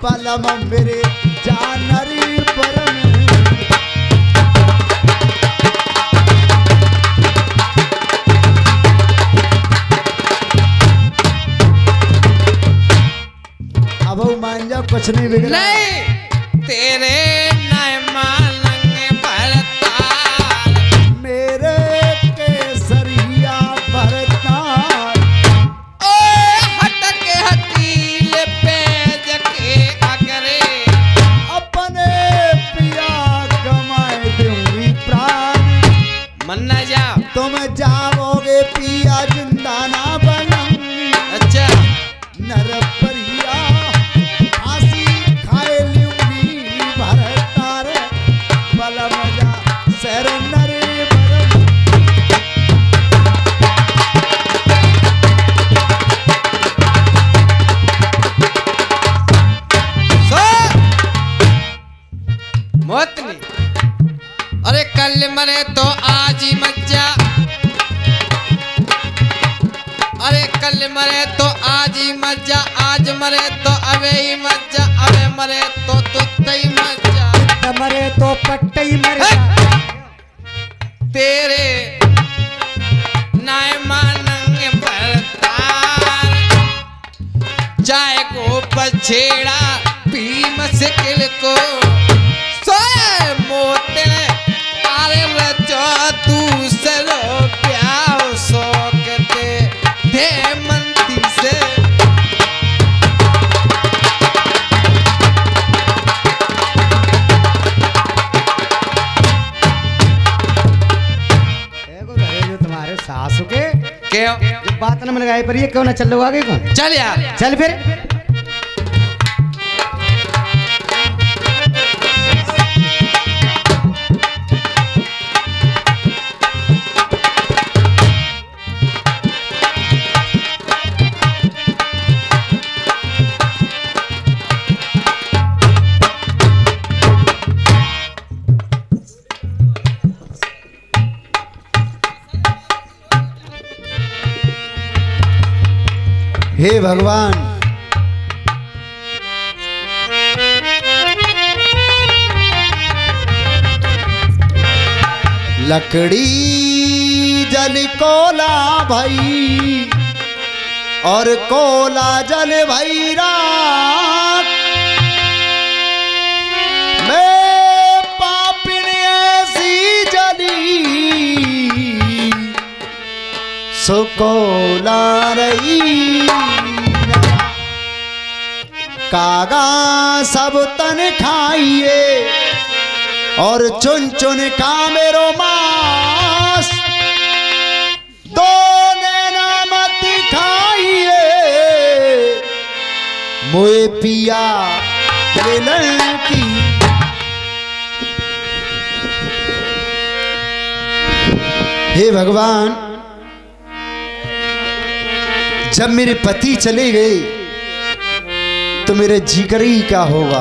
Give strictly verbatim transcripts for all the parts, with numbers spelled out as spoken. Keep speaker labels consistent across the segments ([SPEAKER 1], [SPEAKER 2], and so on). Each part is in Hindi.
[SPEAKER 1] बलम मेरे जानरी परम अब वो मान जा कुछ नहीं बिगड़ा
[SPEAKER 2] नहीं तेरे नए मानंगे भरतार
[SPEAKER 1] मेरे केसरिया भरतार
[SPEAKER 2] ओ हटके हकील पे जके अगरे
[SPEAKER 1] अपने पिया गमाए दूंगी प्राण
[SPEAKER 2] मन न जा
[SPEAKER 1] तुम जाओगे पिया जिंदा ना बनूंगी
[SPEAKER 2] अच्छा
[SPEAKER 1] नर परिया फांसी खाए लूंगी भरतार बलम जा सर नरे बरम
[SPEAKER 2] सो मोतनी अरे कल मरे तो आज ही मत जा अरे कल मरे तो आज ही मत जा आज मरे तो अबे ही मत जा अबे मरे तो तुत्ते ही मत जा
[SPEAKER 3] मरे तो पट्टे ही मर जा
[SPEAKER 2] तेरे नाय मानंगे भरतार चाय को पछेड़ा पी मस्किल को सोए मोते अरे रचो दूसरो प्याव सोकते दे मंती से
[SPEAKER 3] जो तुम्हारे सासू के
[SPEAKER 2] क्यों
[SPEAKER 3] जो बात न लगाई पर ये क्यों ना चल लो आगे को
[SPEAKER 2] चल यार
[SPEAKER 3] चल फिर
[SPEAKER 1] हे भगवान लकड़ी जल कोला भई और कोला जल भई राख मैं पापिन ऐसी जली सो कोला रही कागा सब तन खाइए और चुन चुन का मेरो मांस दो नैना मत खाइए मोए पिया मिलन की हे भगवान जब मेरे पति चले गए तो मेरे जिगर ही क्या होगा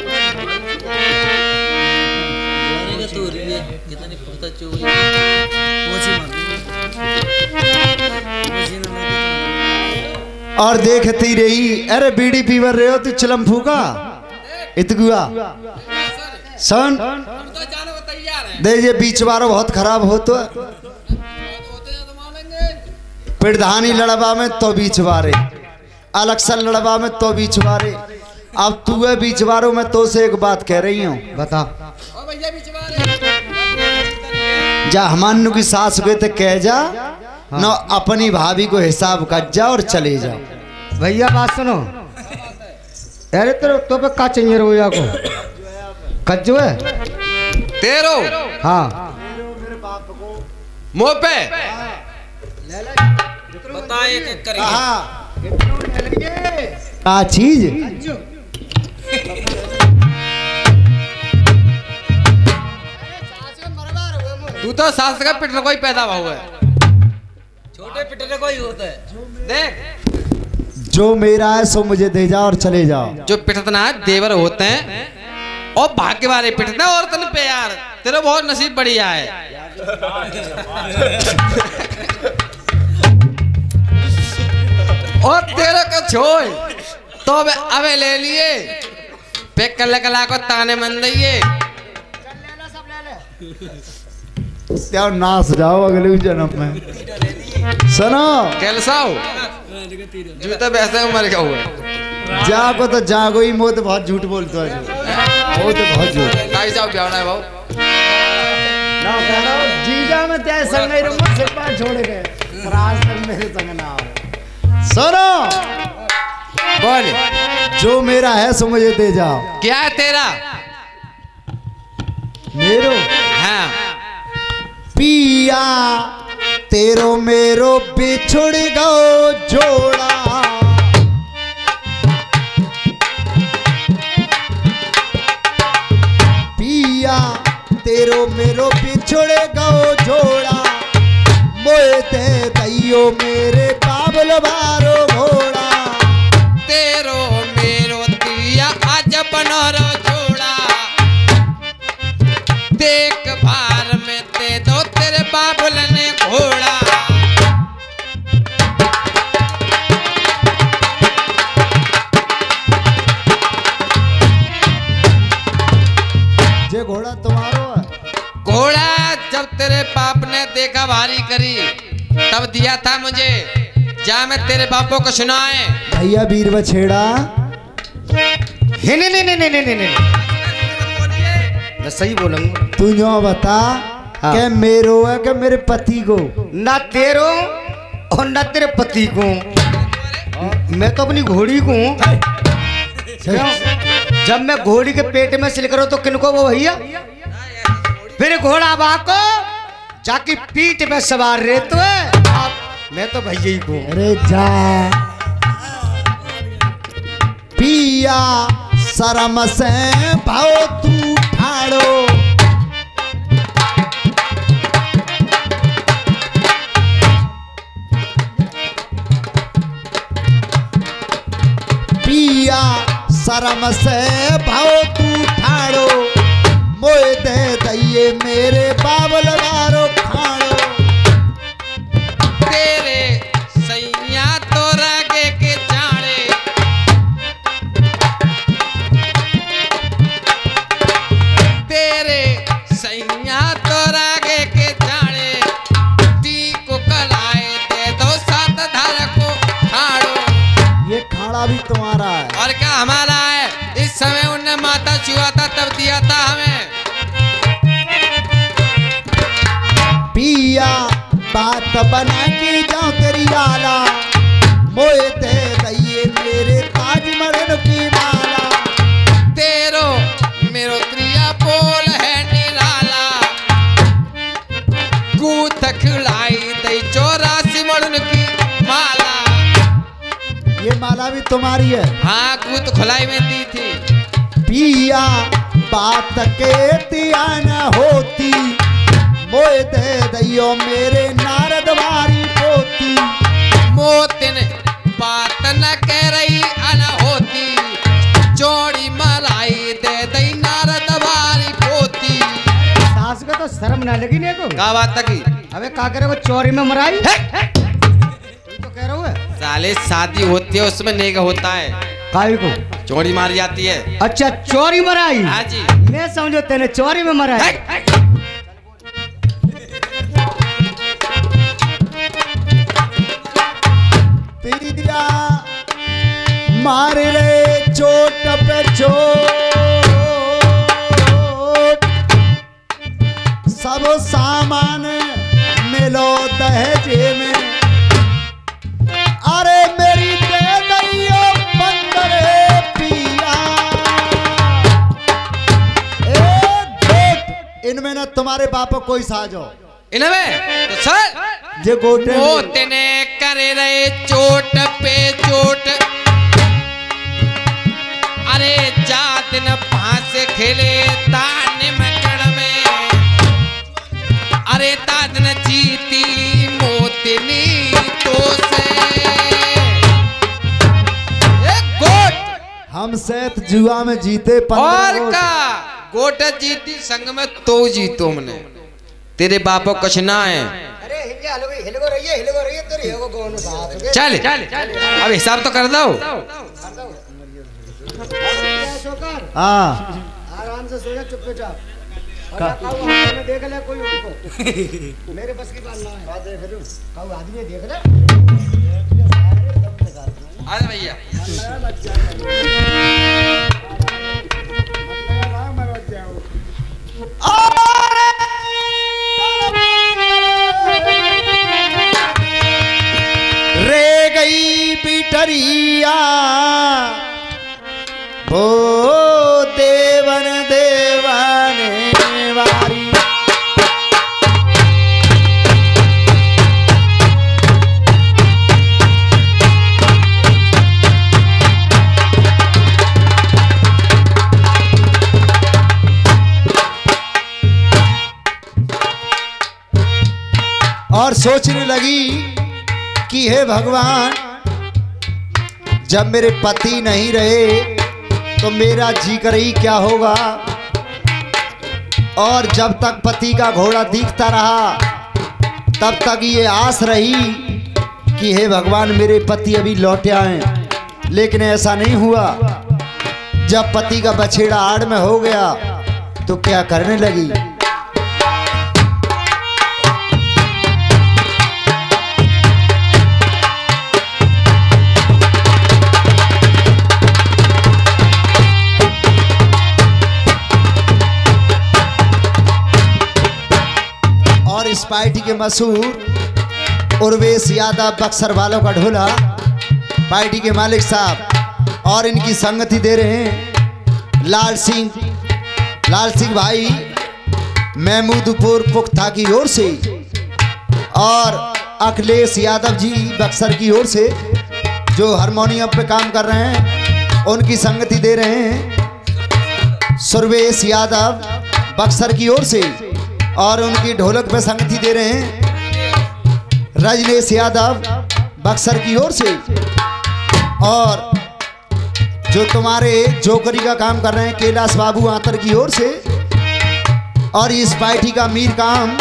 [SPEAKER 1] और देखती रही अरे बीड़ी पीवर रहे हो तू चलम फूका इतगुआ सन दे ये बीच बारो बहुत खराब हो तो पिड़धानी लड़वा में तो बीच बारे अलक्सन लड़वा में तो बीच बारे अब तू है बीच बारों में तो से एक बात कह रही हूँ
[SPEAKER 3] बता
[SPEAKER 1] जा हमानु की सास गए तो कह जा हाँ। न अपनी भाभी को हिसाब कर जा और चले जा
[SPEAKER 3] भैया बात सुनो अरे तेरे तो पे का चाहिए रोया को कज्जो है
[SPEAKER 2] तेरो
[SPEAKER 3] हाँ
[SPEAKER 2] मुँह पे
[SPEAKER 4] बताए
[SPEAKER 1] का चीज
[SPEAKER 2] तू तो सास का पिटर कोई पैदा हुआ है
[SPEAKER 4] छोटे पिटर कोई होता है
[SPEAKER 2] देख
[SPEAKER 1] जो मेरा है सो मुझे दे जाओ और चले जाओ
[SPEAKER 2] जो पिटतना है देवर होते हैं और भाग्य वाले पिटते हैं औरतन पे यार तेरा बहुत नसीब बढ़िया है और तेरा का छोड़ तो अब अबे ले लिए पेक कर लकला को ताने मन दइए
[SPEAKER 1] क्या नाच जाओ अगले जन्म में। सुनो
[SPEAKER 2] कैलसाओ जूता वैसे उम्र का हुआ
[SPEAKER 1] जागो तो जागो ही मोह तो बहुत झूठ बोलते है वो तो बहुत झूठ
[SPEAKER 2] काई जाओ ब्याहना है भाऊ
[SPEAKER 1] ना कहना जीजा में तेरे संग ही रहूं सिर पर छोड़ गए राज तक मेरे संग ना आओ। सुनो
[SPEAKER 2] बोल
[SPEAKER 1] जो मेरा है सो मुझे दे जाओ।
[SPEAKER 2] क्या है तेरा?
[SPEAKER 1] मेरो
[SPEAKER 2] हाँ
[SPEAKER 1] पिया तेरो मेरो बिछुड़ गो जोड़ा पिया तेरो मेरो बिछुड़ गो जोड़ा मोए दे दैयो मेरे बाबल बारो घोड़ा
[SPEAKER 2] तेरो मेरो दिया आज बनोरो जोड़ा देख भार में दे दो तेरे बाबुल ने घोड़ा।
[SPEAKER 1] जे घोड़ा तुम्हारो है।
[SPEAKER 2] घोड़ा जब तेरे बाप ने देखा भारी करी तब दिया था मुझे जा मैं तेरे बापों को सुनाए।
[SPEAKER 1] भैया वीर बछेड़ा
[SPEAKER 3] नहीं नहीं नहीं नहीं नहीं नहीं मैं सही बोलूंगा।
[SPEAKER 1] तू यो बता
[SPEAKER 3] हाँ।
[SPEAKER 1] के मेरो है के मेरे पति को
[SPEAKER 3] ना तेरो और ना तेरे पति को मैं तो अपनी घोड़ी को हूँ। जब मैं घोड़ी के पेट में सिल करो तो किनको वो भैया फिर घोड़ा बाको जाके पीठ में सवार रहे तो है मैं तो भैया ही को।
[SPEAKER 1] अरे जा पिया शर्म से भाव तू ठाड़ो पिया शर्म से भाव तू ठाड़ो मोए दे दैये मेरे बाबल बारो खाड़ो
[SPEAKER 2] तेरे सैया तो रागे के जाने तेरे सैया तो रागे के जाने ती को कलाए दे दो सात धार को खाड़ो।
[SPEAKER 1] ये खाड़ा भी तुम्हारा है।
[SPEAKER 2] और क्या हमारा है? इस समय उनने माता छुआ था तब दिया था हमें।
[SPEAKER 1] पिया बात बना के जाओ तेरी आला मोए दे दैये मेरे ताज मरन की माला
[SPEAKER 2] तेरो मेरो त्रिया बोल है निराला कूथ खिलाई दई चौरासी मड़न की माला।
[SPEAKER 1] ये माला भी तुम्हारी है।
[SPEAKER 2] हाँ कूथ खुलाई में दी थी।
[SPEAKER 1] पिया बात के तिया न होती मोए दे दैयो मेरे नारद वारी पोती
[SPEAKER 2] मोतिन बात न कह रही अन होती चौड़ी मलाई दे दई नारद वारी पोती।
[SPEAKER 3] सास का तो शर्म ना लगी ने को
[SPEAKER 2] का बात की?
[SPEAKER 3] अबे का करे वो चोरी में मराई तू तो कह रहा है
[SPEAKER 2] साले शादी होती है उसमें नेग होता है
[SPEAKER 3] काई को
[SPEAKER 2] चौड़ी मारी जाती है।
[SPEAKER 3] अच्छा चोरी मराई
[SPEAKER 2] हाँ जी।
[SPEAKER 3] मैं समझो तेने चोरी में मराई।
[SPEAKER 1] पिया मार रे चोट पे चोट सब सामान मिलो दहेजे में अरे मेरी दे दैयो बंदरे पिया ए गोट इनमें ना तुम्हारे बाप कोई साजो
[SPEAKER 2] इनमें तो सर
[SPEAKER 1] जे गोटे
[SPEAKER 2] वो तेने करे रहे चोट पे चोट अरे जात न फांस खेले ताने मकड़ में अरे ताद न जीती मोतनी तो से एक गोट
[SPEAKER 1] हम सेत जुआ में जीते
[SPEAKER 2] और
[SPEAKER 1] पंद्रह
[SPEAKER 2] का गोट जीती संग में तो जीतो हमने तेरे बापों कुछ ना है।
[SPEAKER 3] अरे हिलगे हलगो हिलगो रही है हिलगो रही है तेरी एगो गोनो साथ
[SPEAKER 2] चल अब हिसाब तो कर दो।
[SPEAKER 3] सोकर
[SPEAKER 1] हाँ
[SPEAKER 3] आराम से सो जा चुपचाप।
[SPEAKER 1] का-
[SPEAKER 3] देख ले कोई उनको मेरे बस की बात ना है। देख लो काऊ आदमी देख ले
[SPEAKER 2] अरे भैया
[SPEAKER 1] रे गई पिटरिया वो देवन देवन वारी। और सोचने लगी कि हे भगवान, जब मेरे पति नहीं रहे तो मेरा जी कर ही क्या होगा। और जब तक पति का घोड़ा दिखता रहा तब तक ये आस रही कि हे भगवान मेरे पति अभी लौटे आए, लेकिन ऐसा नहीं हुआ। जब पति का बछेड़ा आड़ में हो गया तो क्या करने लगी। और इस पार्टी के मशहूर उर्वेश यादव बक्सर वालों का ढोला पार्टी के मालिक साहब, और इनकी संगति दे रहे हैं लाल सिंह लाल सिंह भाई महमूदपुर पुख्ता की ओर से, और अखिलेश यादव जी बक्सर की ओर से जो हारमोनियम पे काम कर रहे हैं, उनकी संगति दे रहे हैं सुरवेश यादव बक्सर की ओर से, और उनकी ढोलक पे संगति दे रहे हैं रजनीश यादव बक्सर की ओर से, और जो तुम्हारे जोकरी का काम कर रहे हैं कैलाश बाबू आतर की ओर से, और इस पार्टी का मीर काम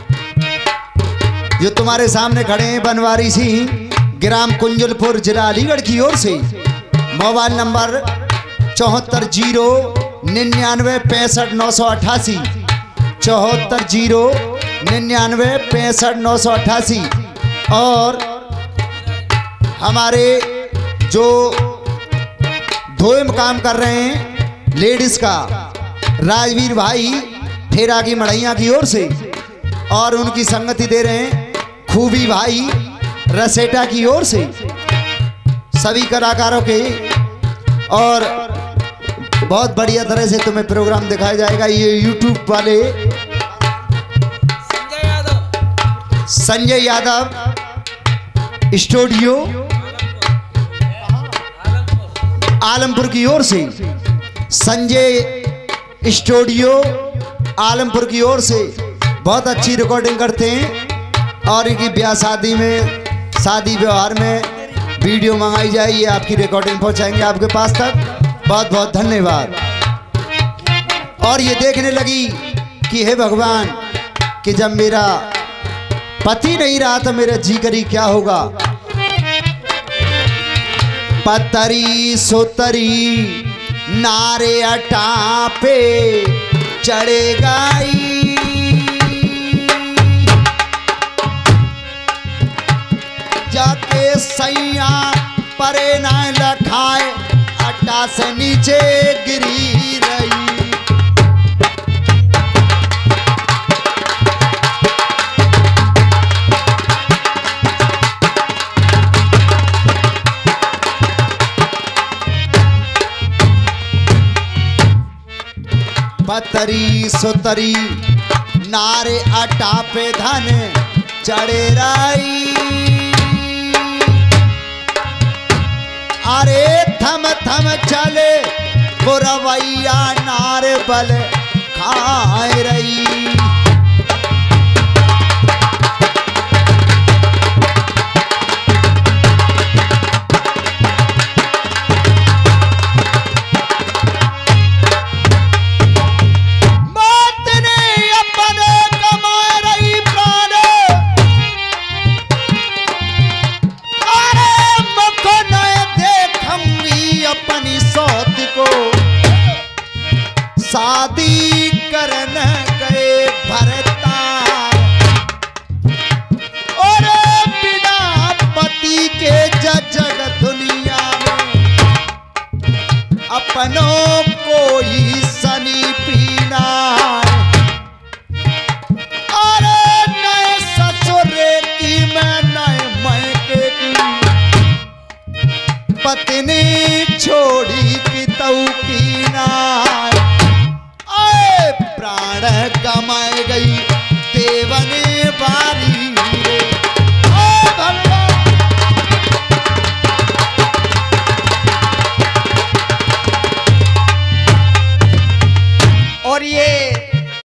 [SPEAKER 1] जो तुम्हारे सामने खड़े हैं बनवारी सिंह ग्राम कुंजलपुर जिला अलीगढ़ की ओर से। मोबाइल नंबर चौहत्तर जीरो निन्यानवे पैंसठ नौ सौ अट्ठासी चौहत्तर जीरो निन्यानवे पैंसठ नौ सौ अट्ठासी। और हमारे जो धोएम काम कर रहे हैं लेडीज का राजवीर भाई ठेरा की मढ़ैया की ओर से, और उनकी संगति दे रहे हैं खूबी भाई रसेटा की ओर से, सभी कलाकारों के। और बहुत बढ़िया तरह से तुम्हें प्रोग्राम दिखाया जाएगा। ये यूट्यूब वाले
[SPEAKER 4] संजय यादव
[SPEAKER 1] संजय यादव स्टूडियो आलमपुर की ओर से, संजय स्टूडियो आलमपुर की ओर से बहुत अच्छी रिकॉर्डिंग करते हैं, और इनकी ब्याह शादी में शादी व्यवहार में वीडियो मंगाई जाए, ये आपकी रिकॉर्डिंग पहुंचाएंगे आपके पास तक। बहुत बहुत धन्यवाद। और ये देखने लगी कि हे भगवान, कि जब मेरा पति नहीं रहा तो मेरा जी करी क्या होगा। पतरी सुतरी नारे अटा पे चढ़े गई, जाके सैया परे ना लखाए अट्टा से नीचे गिरी रही। पतरी सुतरी नारे अटा पे धन चढ़े रही, अरे थम थम चले बुरवैया नारे बल खाए रही। अपनों कोई सनी पीना अरे नए ससुरे की मैं नए मैके की पत्नी छोड़ी पितऊ की ना आए प्राण गमाए गई देवने बारी रे ओ भगवान।
[SPEAKER 3] और ये